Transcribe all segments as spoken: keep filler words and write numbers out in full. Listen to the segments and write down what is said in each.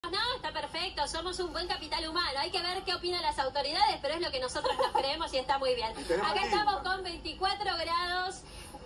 No, está perfecto, somos un buen capital humano. Hay que ver qué opinan las autoridades, pero es lo que nosotros nos creemos y está muy bien. Acá estamos con veinticuatro grados.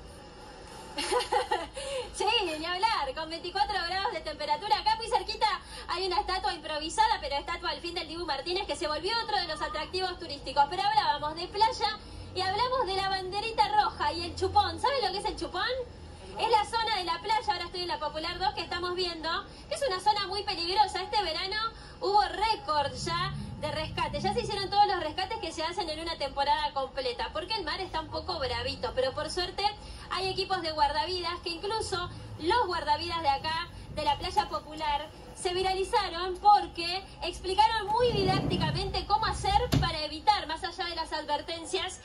Sí, ni hablar, con veinticuatro grados de temperatura. Acá muy cerquita hay una estatua improvisada, pero estatua al fin del Dibu Martínez, que se volvió otro de los atractivos turísticos. Pero hablábamos de playa y hablamos de la banderita roja y el chupón. ¿Saben lo que es el chupón? Es la zona de la playa, ahora estoy en la Popular dos, que estamos viendo, que es una zona muy peligrosa. Este verano hubo récord ya de rescate. Ya se hicieron todos los rescates que se hacen en una temporada completa, porque el mar está un poco bravito, pero por suerte hay equipos de guardavidas que incluso los guardavidas de acá, de la Playa Popular, se viralizaron porque explicaron muy didácticamente cómo hacer para evitar, más allá de las advertencias,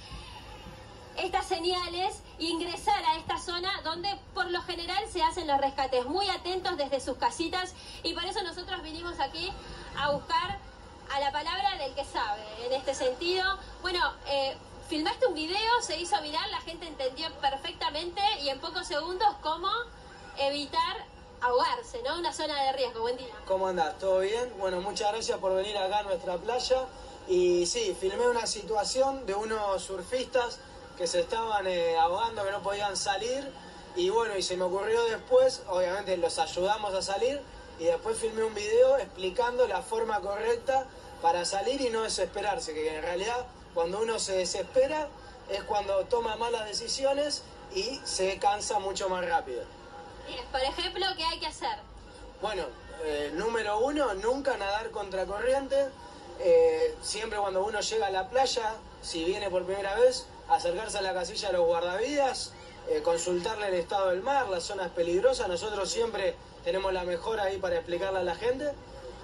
estas señales, ingresar a esta zona donde por lo general se hacen los rescates. Muy atentos desde sus casitas, y por eso nosotros vinimos aquí a buscar a la palabra del que sabe en este sentido. Bueno, eh, filmaste un video, se hizo viral, la gente entendió perfectamente y en pocos segundos cómo evitar ahogarse, ¿no? Una zona de riesgo. Buen día. ¿Cómo andás? ¿Todo bien? Bueno, muchas gracias por venir acá a nuestra playa. Y sí, filmé una situación de unos surfistas que se estaban eh, ahogando, que no podían salir, y bueno, y se me ocurrió después, obviamente los ayudamos a salir, y después filmé un video explicando la forma correcta para salir y no desesperarse, que en realidad cuando uno se desespera es cuando toma malas decisiones y se cansa mucho más rápido. Por ejemplo, ¿qué hay que hacer? Bueno, eh, número uno, nunca nadar contracorriente. Eh, siempre cuando uno llega a la playa, si viene por primera vez, acercarse a la casilla de los guardavidas, eh, consultarle el estado del mar, las zonas peligrosas. Nosotros siempre tenemos la mejor ahí para explicarle a la gente.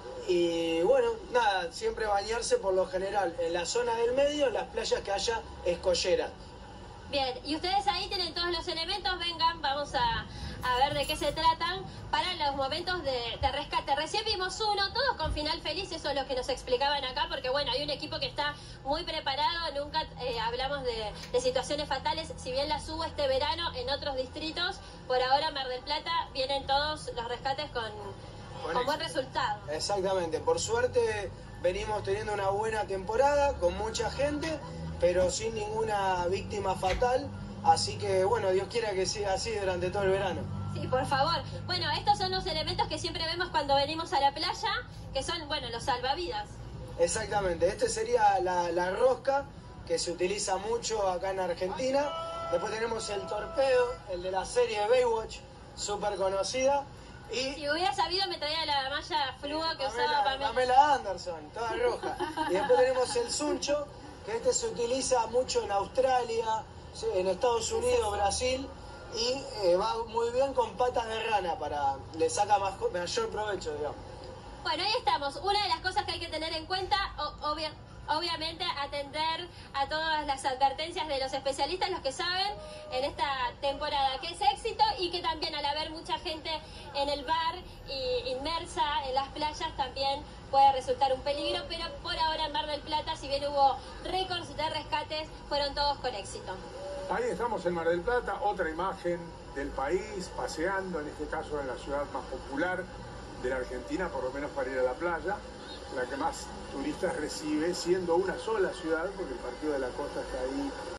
Y bueno, nada, siempre bañarse por lo general en la zona del medio, en las playas que haya escolleras. Bien, y ustedes ahí tienen todos los elementos. Vengan, vamos a, a ver de qué se tratan para los momentos de, de rescate. Recién vimos uno, todos con final feliz, eso es lo que nos explicaban acá, porque bueno, hay un equipo que está muy preparado. Nunca eh, hablamos de, de situaciones fatales, si bien las hubo este verano en otros distritos. Por ahora Mar del Plata vienen todos los rescates con, con buen resultado. Exactamente, por suerte venimos teniendo una buena temporada, con mucha gente, pero sin ninguna víctima fatal, así que bueno, Dios quiera que siga así durante todo el verano. Sí, por favor. Bueno, estos son los elementos que siempre vemos cuando venimos a la playa, que son, bueno, los salvavidas. Exactamente, este sería la, la rosca, que se utiliza mucho acá en Argentina. Después tenemos el torpedo, el de la serie Baywatch, súper conocida. Y si hubiera sabido, me traía la malla fluo que Pamela, usaba Pamela. Pamela Anderson, toda roja. Y después tenemos el suncho, que este se utiliza mucho en Australia, en Estados Unidos, Brasil, y eh, va muy bien con patas de rana, para le saca más, mayor provecho, digamos. Bueno, ahí estamos. Una de las cosas que hay que tener en cuenta, obvia, obviamente, atender a todas las advertencias de los especialistas, los que saben, en esta temporada, que es éxito, y que también al haber mucha gente en el bar y inmersa en las playas también puede resultar un peligro, pero por ahora en Mar del Plata, si bien hubo récords de rescates, fueron todos con éxito. Ahí estamos en Mar del Plata, otra imagen del país, paseando, en este caso en la ciudad más popular de la Argentina, por lo menos para ir a la playa, la que más turistas recibe, siendo una sola ciudad, porque el Partido de la Costa está ahí